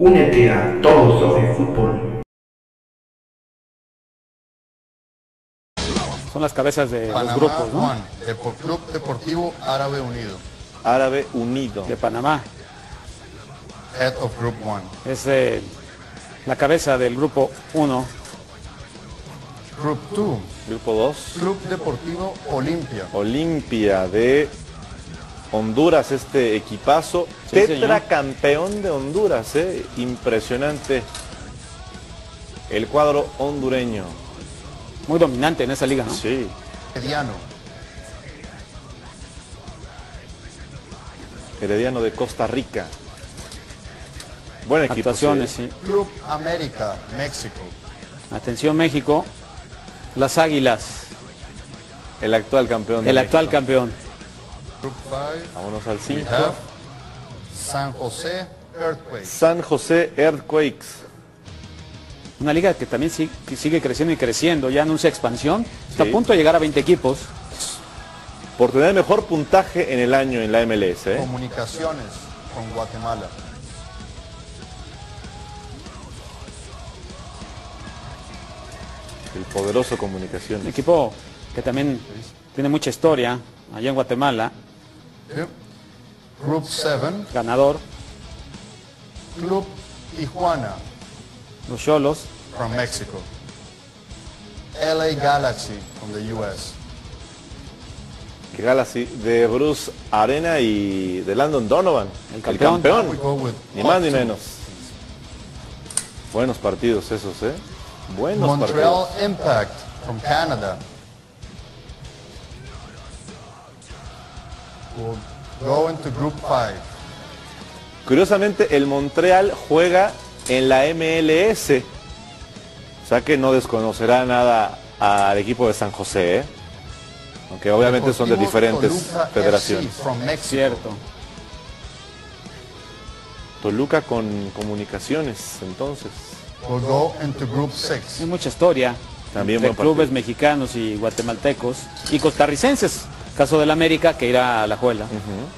Únete a Todo sobre Fútbol. Son las cabezas de Panamá, los grupos, ¿no? Juan, Club Deportivo Árabe Unido. Árabe Unido. De Panamá. Head of Group 1. Es la cabeza del grupo 1. Group 2. Grupo 2. Club Deportivo Olimpia. Olimpia de Honduras, este equipazo. Sí, Tetracampeón de Honduras, impresionante. El cuadro hondureño. Muy dominante en esa liga, ¿no? Sí. Herediano de Costa Rica. Buen equipo. Actuaciones, sí. Club América, México. Atención México. Las Águilas. El actual campeón. El actual campeón. Group 5. Vámonos al We 5. have San José Earthquakes. San José Earthquakes. Una liga que también sigue creciendo y creciendo. Ya anuncia expansión. Está Sí. a punto de llegar a 20 equipos. Por tener mejor puntaje en el año en la MLS. Comunicaciones con Guatemala. El poderoso Un Comunicaciones. equipo que también tiene mucha historia allá en Guatemala. Yep. Group 7. Ganador. Club Tijuana Los Xolos. from Mexico. LA Galaxy from the US. Galaxy de Bruce Arena y de Landon Donovan. El campeón. We go with Ni más ni Hot menos. Buenos partidos esos, Buenos Montreal partidos. Impact from Canada. We'll go into Group 5. Curiosamente, el Montreal juega en la MLS. O sea que no desconocerá nada al equipo de San José, Aunque obviamente son de Deportivo diferentes Toluca federaciones. FC from Mexico. Cierto. Toluca con Comunicaciones, entonces. We'll go into Group 6. Hay mucha historia. También entre buen partido. clubes mexicanos y guatemaltecos. Y costarricenses. Caso del América que irá a la Juela.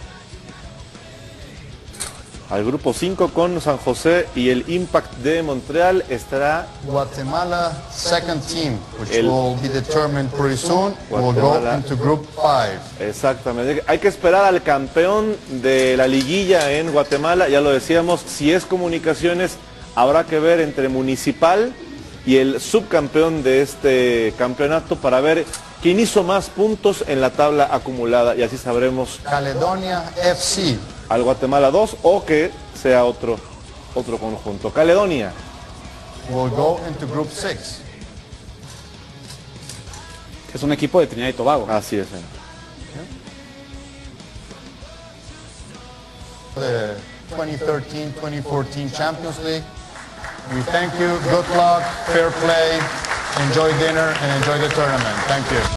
Al grupo 5 con San José y el Impact de Montreal estará Guatemala second team, which El- will be determined pretty soon. We'll go Guatemala. into Group 5. exactamente. Hay que esperar al campeón de la liguilla en Guatemala, ya lo decíamos, si es Comunicaciones, habrá que ver entre Municipal y el subcampeón de este campeonato para ver quién hizo más puntos en la tabla acumulada y así sabremos Caledonia FC. al Guatemala 2 o que sea otro conjunto. Caledonia. We'll go into Group 6. Que es un equipo de Trinidad y Tobago. Así es. The 2013-2014 Champions League. We thank you. Good luck, fair play, enjoy dinner, and enjoy the tournament. Thank you.